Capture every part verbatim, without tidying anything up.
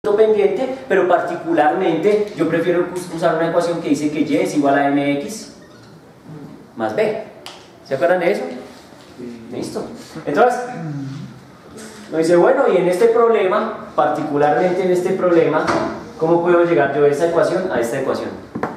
pendiente, pero particularmente yo prefiero usar una ecuación que dice que y es igual a mx más b. ¿Se acuerdan de eso? Listo. Entonces, nos dice, bueno, y en este problema, particularmente en este problema, ¿cómo puedo llegar yo de esta ecuación a esta ecuación?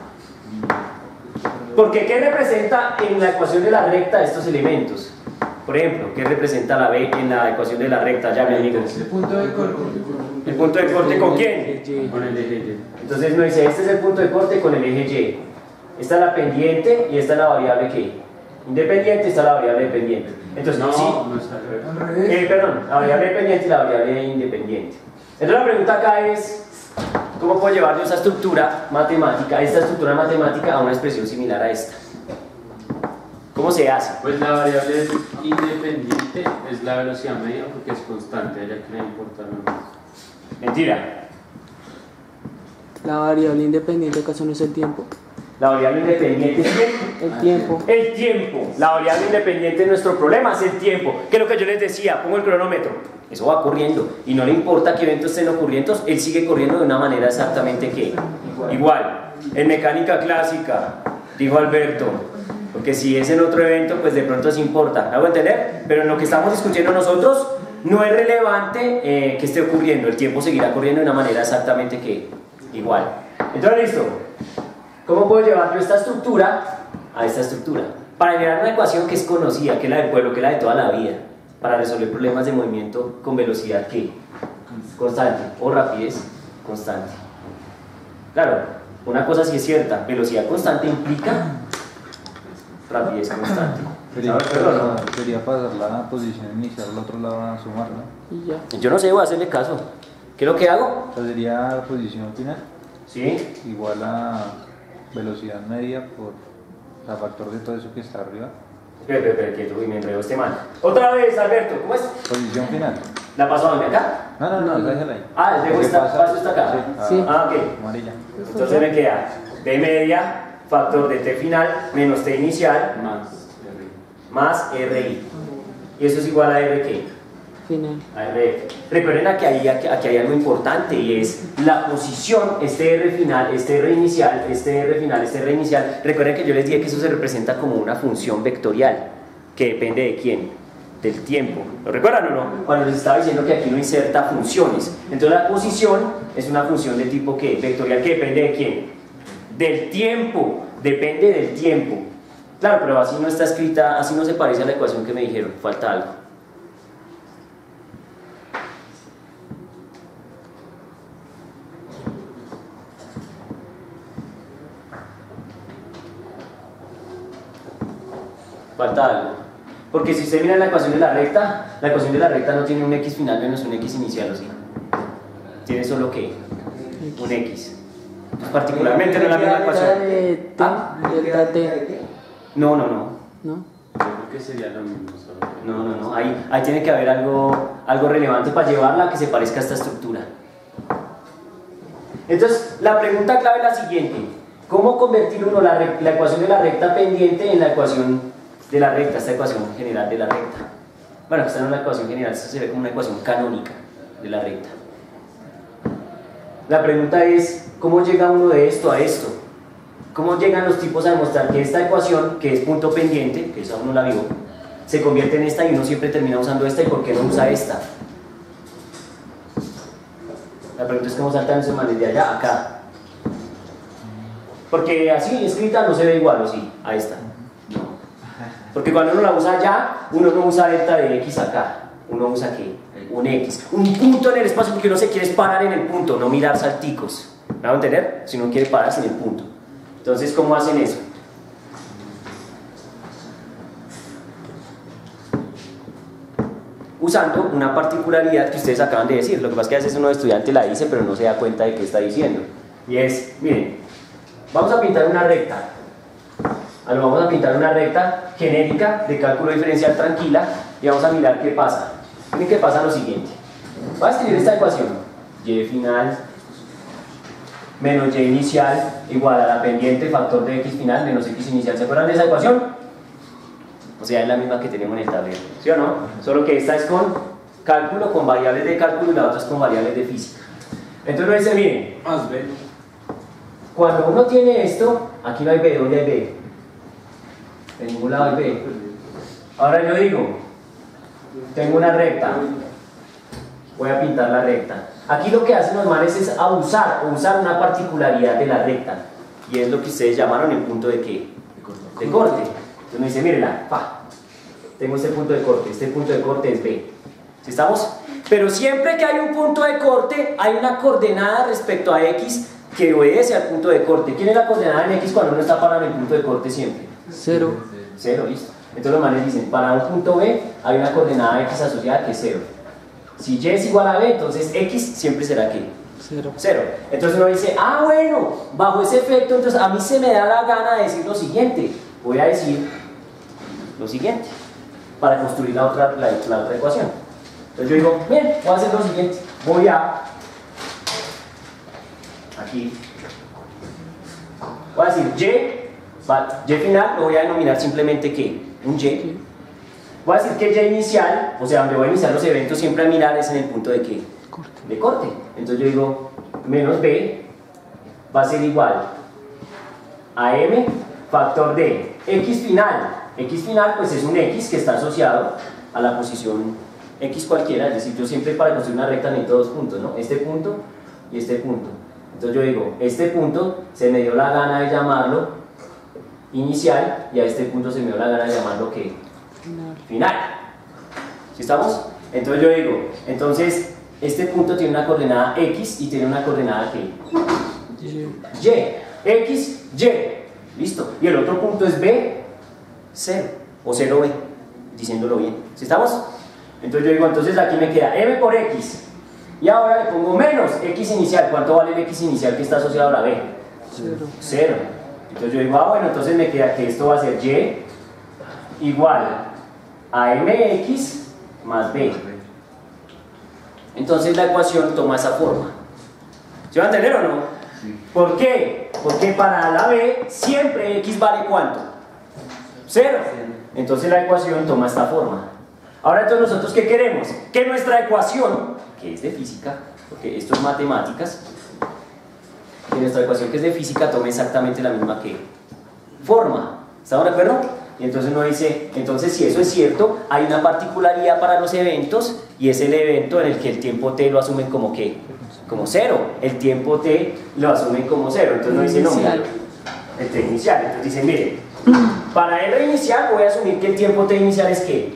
Porque ¿qué representa en la ecuación de la recta estos elementos? Por ejemplo, ¿qué representa la b en la ecuación de la recta? Ya me digo. El punto de corte. ¿El punto de corte con quién? Con el eje Y. Entonces nos dice, este es el punto de corte con el eje Y. Esta es la pendiente y esta es la variable ¿qué? Independiente, esta es la variable dependiente. Entonces, No, sí, no está al revés. eh, perdón, la variable dependiente y la variable independiente. Entonces la pregunta acá es, ¿cómo puedo llevar yo esa estructura matemática, esta estructura matemática a una expresión similar a esta? ¿Cómo se hace? Pues la variable independiente es la velocidad media porque es constante, ya que no importa nada. Mentira. La variable independiente acaso no es el tiempo. La variable independiente es ¿quién? El tiempo. El tiempo. La variable independiente de nuestro problema es el tiempo. Que es lo que yo les decía, pongo el cronómetro. Eso va corriendo. Y no le importa qué eventos estén ocurriendo, él sigue corriendo de una manera exactamente que igual. En mecánica clásica, dijo Alberto, porque si es en otro evento, pues de pronto sí importa. ¿Me hago entender? Pero en lo que estamos discutiendo nosotros, no es relevante eh, que esté ocurriendo. El tiempo seguirá corriendo de una manera exactamente que igual. Entonces, listo. ¿Cómo puedo llevar yo esta estructura a esta estructura? Para generar una ecuación que es conocida, que es la del pueblo, que es la de toda la vida, para resolver problemas de movimiento con velocidad que constante o rapidez constante. Claro, una cosa sí es cierta, velocidad constante implica rapidez constante. Sería, ¿Sabes? Pero no. sería pasar la posición inicial al otro lado a sumar, ¿no? Y ya. Yo no sé, voy a hacerle caso. ¿Qué es lo que hago? O sea, sería la posición final Sí. igual a velocidad media por el factor de todo eso que está arriba. Espera, espera, espera, quieto, uy, me enredó este man. Otra vez, Alberto, ¿cómo es? Posición final. ¿La paso a dónde? ¿Acá? No, no, no, déjala ahí. Ah, el dejo ¿Qué esta, pasa? paso esta acá. Sí. Ah, ok. Amarilla. Entonces me queda t media, factor de t final, menos t inicial, Más R. más ri. Y eso es igual a r qué? Final. A rf. Recuerden que aquí, aquí, aquí hay algo importante y es la posición, este r final, este r inicial, este r final, este r inicial. Recuerden que yo les dije que eso se representa como una función vectorial, que depende de quién, del tiempo. ¿Lo recuerdan o no? Cuando les estaba diciendo que aquí no inserta funciones. Entonces la posición es una función de tipo ¿qué? Vectorial, que depende de quién, del tiempo, depende del tiempo. Claro, pero así no está escrita, así no se parece a la ecuación que me dijeron, falta algo. Falta algo. Porque si usted mira la ecuación de la recta, la ecuación de la recta no tiene un x final menos un x inicial, ¿o sí? Tiene solo ¿qué? Un x. Entonces, particularmente no es la misma ecuación. De T, ¿Ah? delta T. No, no, no. ¿No? Yo creo que sería lo mismo. Solo que No, no, no. Ahí, ahí tiene que haber algo, algo relevante para llevarla a que se parezca a esta estructura. Entonces, la pregunta clave es la siguiente. ¿Cómo convertir uno la, re- la ecuación de la recta pendiente en la ecuación de la recta, esta ecuación general de la recta? Bueno, esta no es la ecuación general, esta se ve como una ecuación canónica de la recta. La pregunta es, ¿cómo llega uno de esto a esto? ¿Cómo llegan los tipos a demostrar que esta ecuación, que es punto pendiente, que esa uno la vio, se convierte en esta y uno siempre termina usando esta, y por qué no usa esta? La pregunta es cómo saltan esos manes de allá a acá. Porque así escrita no se ve igual, ¿o sí? A esta. Porque cuando uno la usa allá, uno no usa delta de x acá. Uno usa ¿qué? Un x. Un punto en el espacio porque uno se quiere parar en el punto, no mirar salticos. ¿Me van a entender? Si uno quiere pararse en el punto. Entonces, ¿cómo hacen eso? Usando una particularidad que ustedes acaban de decir. Lo que pasa es que a veces uno estudiante la dice, pero no se da cuenta de qué está diciendo. Y es, miren, vamos a pintar una recta. Ahora vamos a pintar una recta genérica de cálculo diferencial tranquila y vamos a mirar qué pasa. Miren qué pasa lo siguiente. Voy a escribir esta ecuación. Y final menos y inicial igual a la pendiente factor de x final menos x inicial. ¿Se acuerdan de esa ecuación? O sea, es la misma que tenemos en el tablero, ¿sí o no? Solo que esta es con cálculo, con variables de cálculo, y la otra es con variables de física. Entonces uno dice, miren, Más B. cuando uno tiene esto, aquí no hay B, ¿dónde hay B? En ningún lado hay B. Ahora yo digo, tengo una recta, voy a pintar la recta. Aquí lo que hacen los manes es abusar o usar una particularidad de la recta, y es lo que ustedes llamaron el punto de qué? De corte. Entonces me dice, mírenla, pa, tengo este punto de corte, este punto de corte es B. ¿Sí estamos? Pero siempre que hay un punto de corte, hay una coordenada respecto a X que obedece al punto de corte. ¿Quién es la coordenada en X cuando uno está parado en el punto de corte siempre? Cero. Cero, listo. Entonces los manes dicen, para un punto B hay una coordenada X asociada que es cero. Si Y es igual a B, entonces X siempre será ¿qué? Cero. Cero. Entonces uno dice, ah bueno, bajo ese efecto, entonces a mí se me da la gana de decir lo siguiente. Voy a decir lo siguiente, para construir la otra, la, la otra ecuación. Entonces yo digo, bien, voy a hacer lo siguiente. Voy a, aquí, voy a decir Y, Y final lo voy a denominar simplemente ¿qué? Un Y. Voy a decir que Y inicial, o sea, donde voy a iniciar los eventos siempre a mirar es en el punto de ¿qué? Corte. De corte. Entonces yo digo, menos B va a ser igual a M factor de X final. X final pues es un X que está asociado a la posición X cualquiera, es decir, yo siempre para construir una recta necesito dos puntos, ¿no? Este punto y este punto. Entonces yo digo, este punto se me dio la gana de llamarlo inicial y a este punto se me dio la gana de llamarlo ¿qué? Final. Final. ¿Sí estamos? Entonces yo digo, entonces este punto tiene una coordenada X y tiene una coordenada ¿qué? Y. Y. X, Y. Listo. Y el otro punto es B, cero. O cero B, diciéndolo bien. ¿Sí estamos? Entonces yo digo, entonces aquí me queda M por X. Y ahora le pongo menos X inicial. ¿Cuánto vale el X inicial que está asociado a la B? Cero. Cero. Entonces yo digo, ah bueno, entonces me queda que esto va a ser Y igual a mx más b. Entonces la ecuación toma esa forma. ¿Se va a entender o no? Sí. ¿Por qué? Porque para la b siempre x vale ¿cuánto? Cero. Entonces la ecuación toma esta forma. Ahora entonces nosotros ¿qué queremos? Que nuestra ecuación, que es de física, porque esto es matemáticas, que nuestra ecuación que es de física tome exactamente la misma que forma. ¿Estamos de acuerdo? Y entonces uno dice, entonces si eso es cierto, hay una particularidad para los eventos y es el evento en el que el tiempo t lo asumen como ¿qué? Como cero. El tiempo t lo asumen como cero. Entonces uno dice, no, mira, el t inicial. Entonces dice, mire, para r inicial voy a asumir que el tiempo t inicial es ¿qué?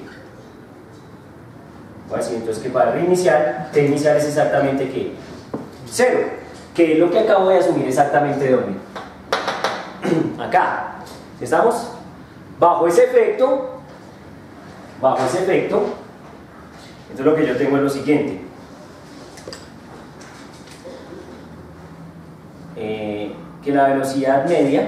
Voy a decir entonces que para r inicial, t inicial es exactamente ¿qué? Cero. Que es lo que acabo de asumir exactamente de dónde. Acá. ¿Estamos? Bajo ese efecto, bajo ese efecto, entonces lo que yo tengo es lo siguiente. Eh, que la velocidad media,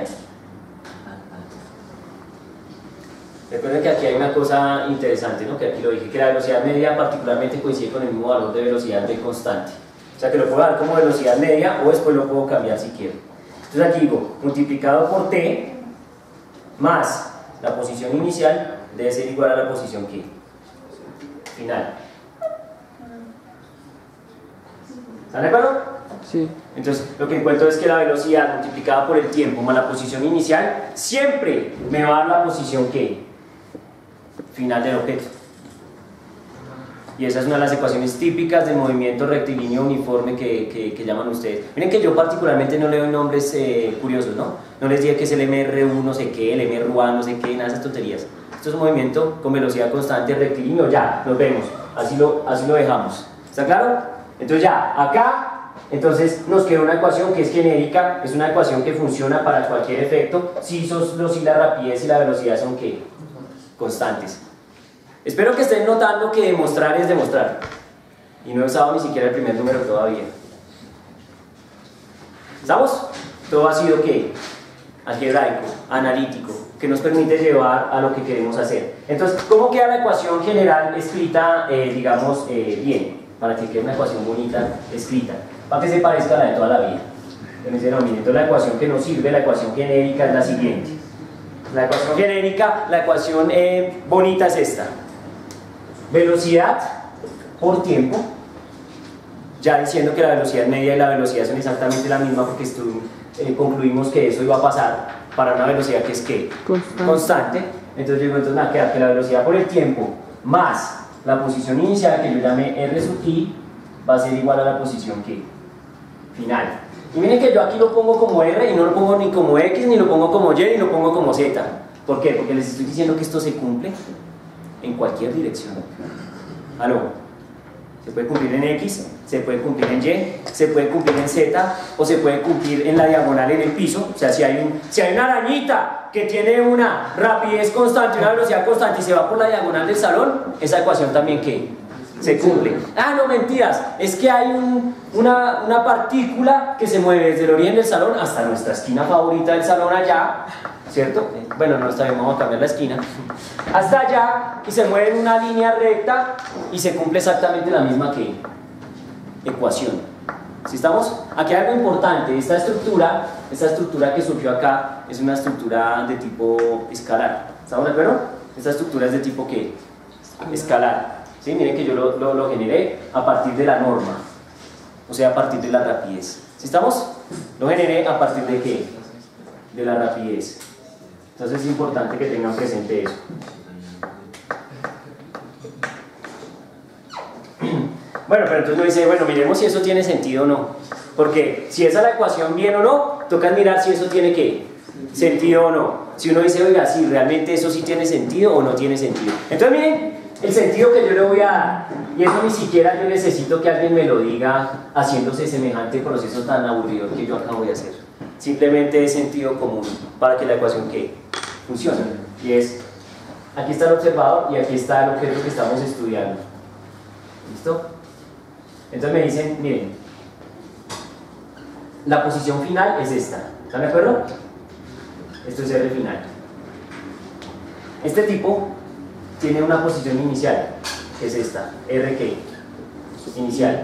recuerden que aquí hay una cosa interesante, ¿no? Que aquí lo dije, que la velocidad media particularmente coincide con el mismo valor de velocidad de constante. O sea que lo puedo dar como velocidad media o después lo puedo cambiar si quiero. Entonces aquí digo, multiplicado por t más la posición inicial debe ser igual a la posición ¿qué? Final. ¿Están de acuerdo? Sí. Entonces lo que encuentro es que la velocidad multiplicada por el tiempo más la posición inicial siempre me va a dar la posición ¿qué? Final del objeto. Y esa es una de las ecuaciones típicas del movimiento rectilíneo uniforme que, que, que llaman ustedes. Miren que yo particularmente no le doy nombres eh, curiosos, ¿no? No les diga que es el M R U no sé qué, el M R U A no sé qué, nada de esas tonterías. Esto es un movimiento con velocidad constante rectilíneo, ya, nos vemos. Así lo, así lo dejamos. ¿Está claro? Entonces ya, acá, entonces nos queda una ecuación que es genérica, es una ecuación que funciona para cualquier efecto, si, sos, si la rapidez y la velocidad son ¿qué? Constantes. Espero que estén notando que demostrar es demostrar. Y no he usado ni siquiera el primer número todavía. ¿Estamos? Todo ha sido ¿qué? Algebraico, analítico, que nos permite llevar a lo que queremos hacer. Entonces, ¿cómo queda la ecuación general escrita, eh, digamos, eh, bien? Para que quede una ecuación bonita escrita. Para que se parezca a la de toda la vida. Entonces, no, miren, entonces la ecuación que nos sirve, la ecuación genérica es la siguiente. La ecuación genérica, la ecuación eh, bonita es esta. Velocidad por tiempo, ya diciendo que la velocidad media y la velocidad son exactamente la misma porque eh, concluimos que eso iba a pasar para una velocidad que es que Constante. constante. Entonces yo digo, entonces me va a quedar que la velocidad por el tiempo más la posición inicial que yo llamé R sub i va a ser igual a la posición que final. Y miren que yo aquí lo pongo como R y no lo pongo ni como X, ni lo pongo como Y, ni lo pongo como Z. ¿Por qué? Porque les estoy diciendo que esto se cumple en cualquier dirección. ¿Aló? Se puede cumplir en X, se puede cumplir en Y, se puede cumplir en Z o se puede cumplir en la diagonal en el piso. O sea, si hay, un, si hay una arañita que tiene una rapidez constante, una velocidad constante y se va por la diagonal del salón, esa ecuación también que se cumple. Ah, no, mentiras, es que hay un, una, una partícula que se mueve desde el origen del salón hasta nuestra esquina favorita del salón allá, ¿cierto? Bueno, no está bien, vamos a cambiar la esquina. Hasta allá y se mueve en una línea recta y se cumple exactamente la misma que ecuación. ¿Sí estamos? Aquí hay algo importante, esta estructura, esta estructura que surgió acá es una estructura de tipo escalar. ¿Estamos de acuerdo? Esta estructura es de tipo ¿qué? Escalar. ¿Sí? Miren que yo lo, lo, lo generé a partir de la norma, o sea, a partir de la rapidez. ¿Sí estamos? Lo generé a partir de ¿qué? De la rapidez. Entonces es importante que tengan presente eso. Bueno, pero entonces uno dice, bueno, miremos si eso tiene sentido o no. Porque si esa es la ecuación bien o no, toca mirar si eso tiene ¿qué? Sentido o no. Si uno dice, oiga, si realmente eso sí tiene sentido o no tiene sentido. Entonces miren el sentido que yo le voy a dar. Y eso ni siquiera yo necesito que alguien me lo diga haciéndose semejante proceso tan aburrido que yo acabo de hacer. Simplemente es sentido común para que la ecuación ¿qué? Funcione. Y es, aquí está el observador y aquí está el objeto que estamos estudiando. ¿Listo? Entonces me dicen, miren, la posición final es esta. ¿Están de acuerdo? Esto es R final. Este tipo tiene una posición inicial, que es esta, R ¿qué? Inicial.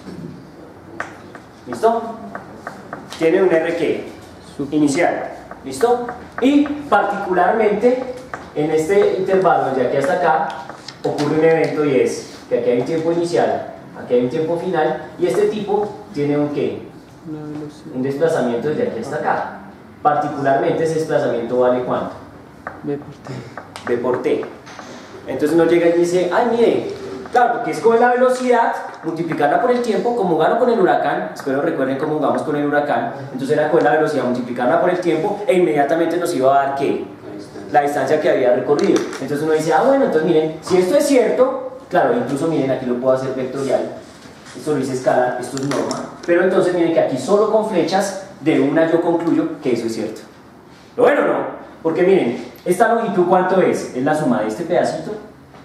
¿Listo? Tiene un R ¿qué? Inicial. ¿Listo? Y particularmente en este intervalo de aquí hasta acá ocurre un evento y es que aquí hay un tiempo inicial, aquí hay un tiempo final y este tipo tiene un ¿qué? Un desplazamiento desde aquí hasta acá. Particularmente ese desplazamiento vale ¿cuánto? B por T. B por T. Entonces uno llega y dice, ay mire, claro, porque es con la velocidad, multiplicarla por el tiempo, como gano con el huracán, espero recuerden cómo jugamos con el huracán, entonces era con la velocidad, multiplicarla por el tiempo e inmediatamente nos iba a dar ¿qué? La distancia que había recorrido. Entonces uno dice, ah bueno, entonces miren, si esto es cierto, claro, incluso miren, aquí lo puedo hacer vectorial, esto lo hice escalar, esto es norma, pero entonces miren que aquí solo con flechas de una yo concluyo que eso es cierto. ¿Lo ven o no? Porque miren, esta longitud ¿cuánto es? Es la suma de este pedacito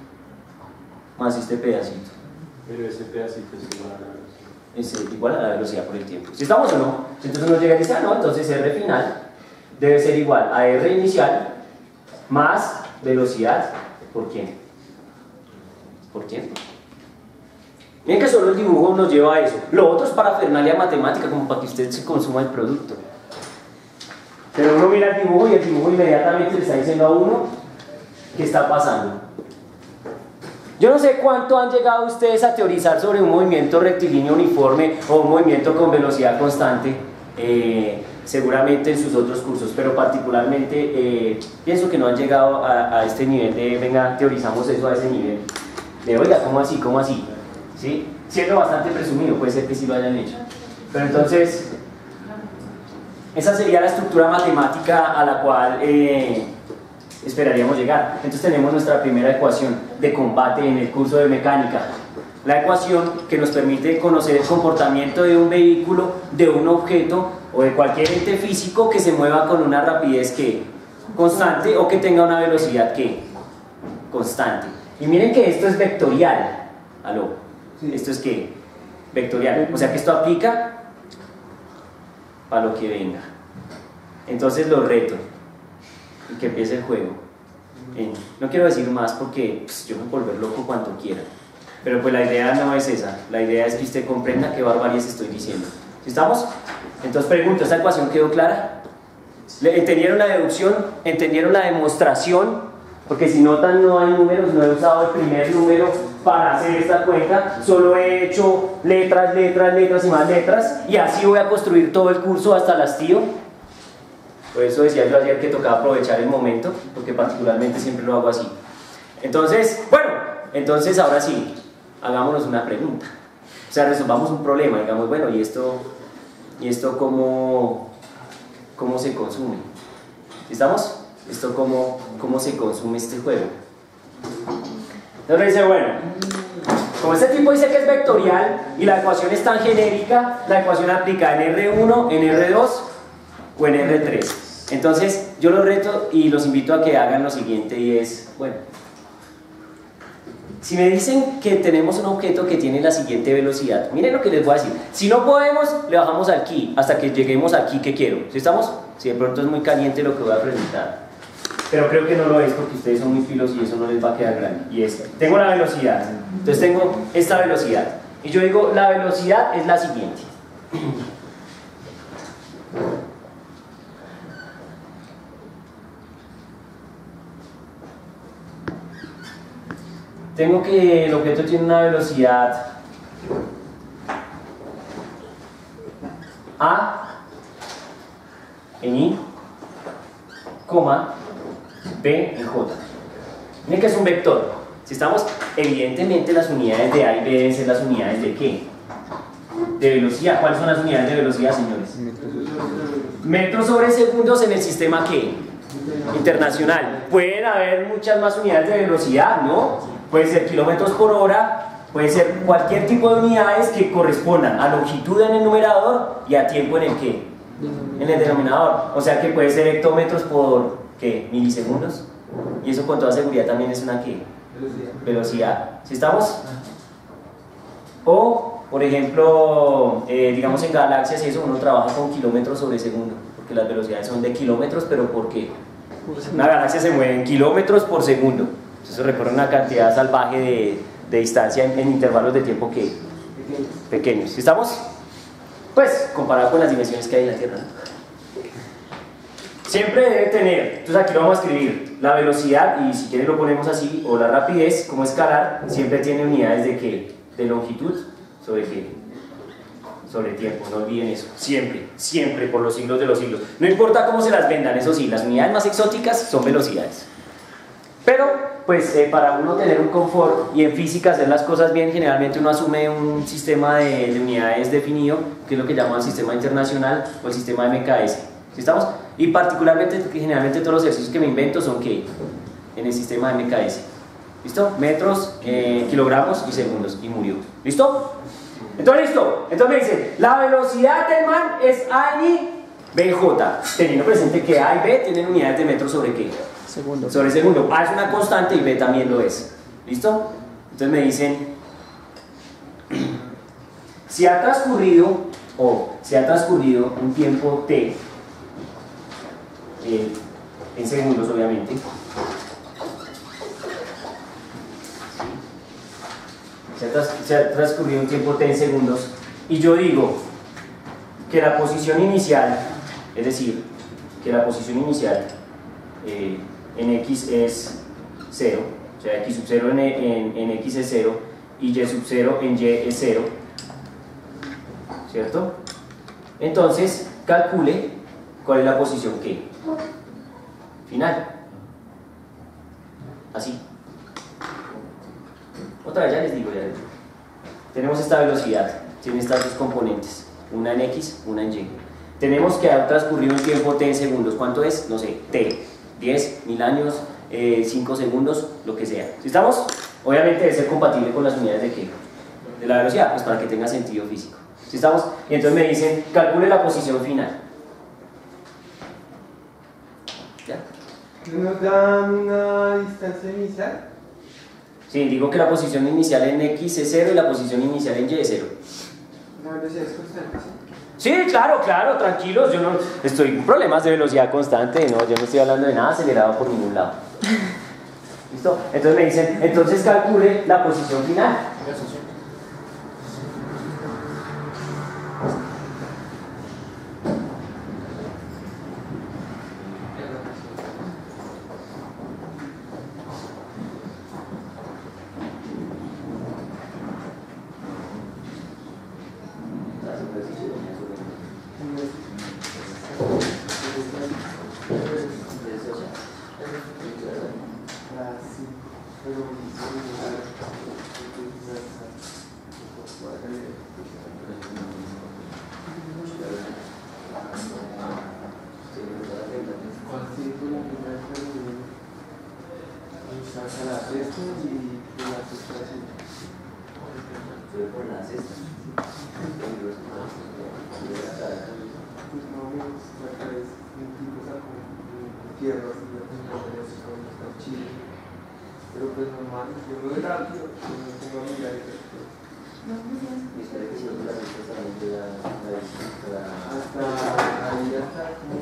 más este pedacito. Pero ese pedacito es igual a la velocidad. Es igual a la velocidad por el tiempo. ¿Sí estamos o no? Entonces uno llega y dice, ah no, entonces R final debe ser igual a R inicial más velocidad por quién? Por tiempo. Miren que solo el dibujo nos lleva a eso. Lo otro es parafernalia matemática, como para que usted se consuma el producto. Pero uno mira el dibujo y el dibujo inmediatamente le está diciendo a uno qué está pasando. Yo no sé cuánto han llegado ustedes a teorizar sobre un movimiento rectilíneo uniforme o un movimiento con velocidad constante, eh, seguramente en sus otros cursos, pero particularmente eh, pienso que no han llegado a, a este nivel de, venga, teorizamos eso a ese nivel. De, oiga, ¿cómo así? ¿Cómo así? ¿Sí? Siendo bastante presumido, puede ser que sí lo hayan hecho. Pero entonces, esa sería la estructura matemática a la cual eh, esperaríamos llegar. Entonces tenemos nuestra primera ecuación de combate en el curso de mecánica. La ecuación que nos permite conocer el comportamiento de un vehículo, de un objeto o de cualquier ente físico que se mueva con una rapidez que constante o que tenga una velocidad que constante. Y miren que esto es vectorial. ¿Aló? ¿Esto es qué? Vectorial. O sea que esto aplica para lo que venga. Entonces lo reto y que empiece el juego. Eh, no quiero decir más porque pues, yo me puedo volver loco cuanto quiera, pero pues la idea no es esa. La idea es que usted comprenda qué barbaries estoy diciendo. ¿Sí estamos? Entonces pregunto, ¿esta ecuación quedó clara? ¿Entendieron la deducción? ¿Entendieron la demostración? Porque si notan no hay números, no he usado el primer número para hacer esta cuenta, solo he hecho letras, letras, letras y más letras, y así voy a construir todo el curso hasta el hastío. Por eso decía yo ayer que tocaba aprovechar el momento, porque particularmente siempre lo hago así. Entonces, bueno, entonces ahora sí, hagámonos una pregunta. O sea, resolvamos un problema, digamos, bueno, ¿y esto, y esto cómo, cómo se consume? ¿Estamos? ¿Esto cómo, cómo se consume este juego? Entonces dice, bueno, como este tipo dice que es vectorial y la ecuación es tan genérica, la ecuación aplica en erre uno, en erre dos o en erre tres. Entonces yo los reto y los invito a que hagan lo siguiente, y es, bueno, si me dicen que tenemos un objeto que tiene la siguiente velocidad, miren lo que les voy a decir. Si no podemos, le bajamos al key hasta que lleguemos al key que quiero. ¿Sí estamos? Si de pronto es muy caliente lo que voy a presentar, pero creo que no lo es porque ustedes son muy filos y eso no les va a quedar grande. Y es, tengo la velocidad, entonces tengo esta velocidad. Y yo digo, la velocidad es la siguiente. Tengo que el objeto tiene una velocidad A en I, coma, B en J. Miren que es un vector. Si estamos, evidentemente las unidades de A y B deben ser las unidades de ¿qué? De velocidad. ¿Cuáles son las unidades de velocidad, señores? Metros sobre segundos en el sistema ¿qué? Internacional. Pueden haber muchas más unidades de velocidad, ¿no? Puede ser kilómetros por hora, puede ser cualquier tipo de unidades que correspondan a longitud en el numerador y a tiempo en el ¿qué? En el denominador. O sea que puede ser hectómetros por ¿qué? Milisegundos. Y eso con toda seguridad también es una ¿qué? Velocidad. Velocidad. ¿Sí estamos? O, por ejemplo, eh, digamos en galaxias y eso uno trabaja con kilómetros sobre segundo, porque las velocidades son de kilómetros, pero ¿por qué? Una galaxia se mueve en kilómetros por segundo. Eso recorre una cantidad salvaje de, de distancia en, en intervalos de tiempo que pequeños. ¿Sí estamos? Pues, comparado con las dimensiones que hay en la Tierra. Siempre debe tener, entonces aquí lo vamos a escribir, la velocidad, y si quieren lo ponemos así, o la rapidez, como escalar, siempre tiene unidades de ¿qué? De longitud sobre ¿qué? Sobre tiempo, no olviden eso, siempre, siempre, por los siglos de los siglos. No importa cómo se las vendan, eso sí, las unidades más exóticas son velocidades. Pero, pues, eh, para uno tener un confort y en física hacer las cosas bien, generalmente uno asume un sistema de, de unidades definido, que es lo que llaman sistema internacional o el sistema M K S. ¿Sí estamos? Y particularmente, generalmente todos los ejercicios que me invento son ¿qué? En el sistema M K S. ¿Listo? Metros, eh, kilogramos y segundos. Y murió. ¿Listo? Entonces, listo. Entonces me dice, la velocidad del man es A en I, B en J. Teniendo presente que A y B tienen unidades de metros sobre ¿qué? Segundo. Sobre segundo. A es una constante y B también lo es. ¿Listo? Entonces me dicen, si ha transcurrido, o se ha transcurrido un tiempo T, eh, en segundos obviamente, se ha, tras, se ha transcurrido un tiempo T en segundos, y yo digo que la posición inicial, es decir, que la posición inicial eh, en X es cero, o sea, X sub cero en, en, en X es cero y Y sub cero en Y es cero, ¿cierto? Entonces, calcule cuál es la posición ¿qué? Final. Así. Otra vez ya les digo, ya les digo. Tenemos esta velocidad, tiene estas dos componentes, una en X, una en Y. Tenemos que ha transcurrido un tiempo T en segundos. ¿Cuánto es? No sé, T. diez, mil años, eh, cinco segundos, lo que sea. ¿Sí estamos? Obviamente debe ser compatible con las unidades de ¿qué? De la velocidad, pues para que tenga sentido físico. ¿Sí estamos? Y entonces me dicen, calcule la posición final. ¿Ya? ¿Nos dan una distancia inicial? Sí, digo que la posición inicial en X es cero y la posición inicial en Y es cero. ¿La velocidad es constante? Sí, claro, claro, tranquilos, yo no estoy con problemas de velocidad constante, no, yo no estoy hablando de nada acelerado por ningún lado. ¿Listo? Entonces me dicen, entonces calcule la posición final. Pero pues normal, yo lo veo rápido, no tengo amiga de hasta ahí hasta como,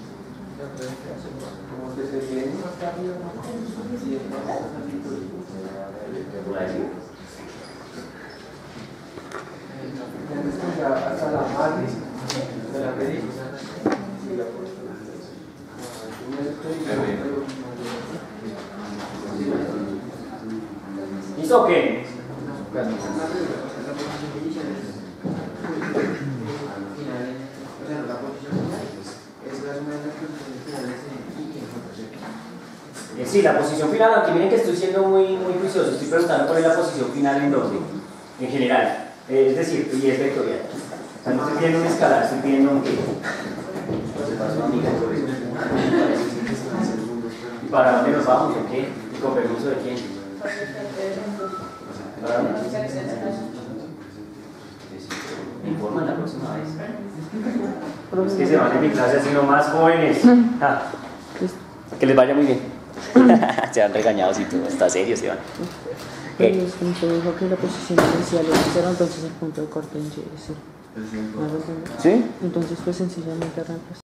como que se viene más rápido, ¿no? Y entonces hasta la madre de la película y la ¿Listo o qué? Eh, sí, la posición final, aunque miren que estoy siendo muy, muy juicioso, estoy preguntando cuál es la posición final en dónde, en general, eh, es decir, y es vectorial. O sea, no estoy pidiendo un escalar, estoy pidiendo un qué. ¿Y para dónde nos vamos o qué? ¿Y con permiso de quién? Me informan la próxima vez. Es que se van de mi clase haciendo más jóvenes. Ah, que les vaya muy bien. Se han regañado si todo está serio, se van. Pero el punto dijo que la posición inicial es cero, entonces el punto de corte en Y es cero. ¿Sí? Entonces pues sencillamente arrancas.